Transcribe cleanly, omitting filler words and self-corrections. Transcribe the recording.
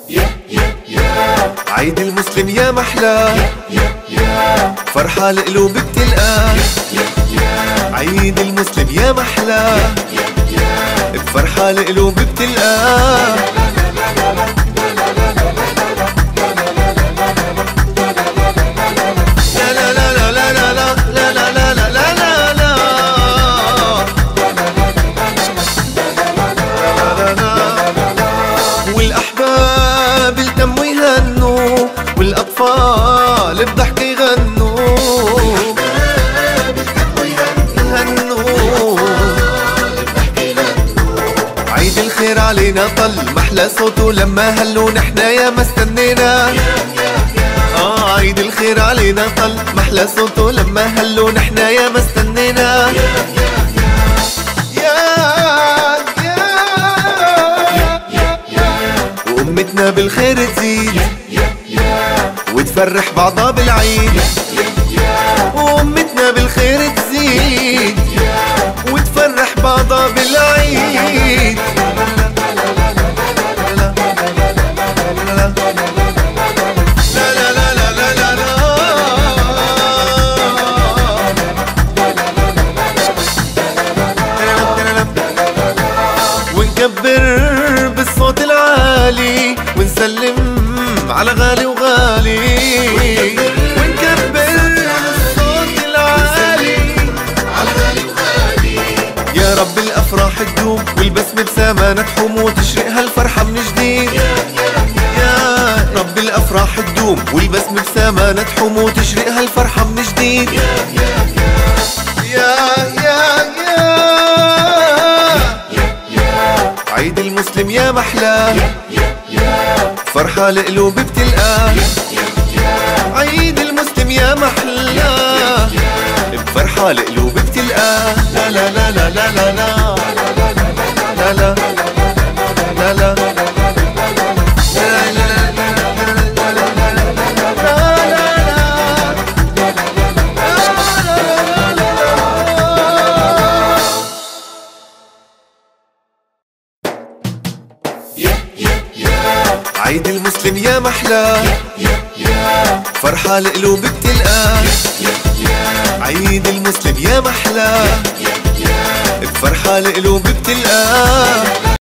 عيد المسلم يا محلاه، فرحة القلوب بتلقاه. عيد المسلم يا محلاه، بفرحة القلوب بتلقاه. لا لا لا لا لا لا لا لا لا لا لا لا لا. والأحباب التموا يهنوا، والأطفال بضحك يغنوا. عيد الخير علينا طل، محلى صوته لما هلوا نحنا يا ما استنينا. عيد الخير علينا طل، محلى صوته لما هلوا نحنا يا ما استنينا. وأمتنا بالخير تزيد وتفرح بعضها بالعيد. وأمتنا بالخير تزيد وتفرح بعضها بالعيد. ونكبر بالصوت العالي ونسلم على غالي وغالي. ونكبر بالصوت العالي على غالي وغالي. يا رب الأفراح تدوم والبسمة بسمانة تحوم وتشرق هالفرحة من جديد. يا رب الأفراح تدوم والبسمة بسمانة تحوم وتشرق هالفرحة من جديد. عيد المسلم يا محلاه، فرحة القلوب بتلقاه. عيد المسلم يا محلاه، بفرحة القلوب بتلقاه. لا لا لا لا لا لا لا لا لا لا لا لا. عيد المسلم يا محلاه، فرحة القلوب بتلقاه. عيد المسلم يا محلاه، بفرحة القلوب بتلقاه.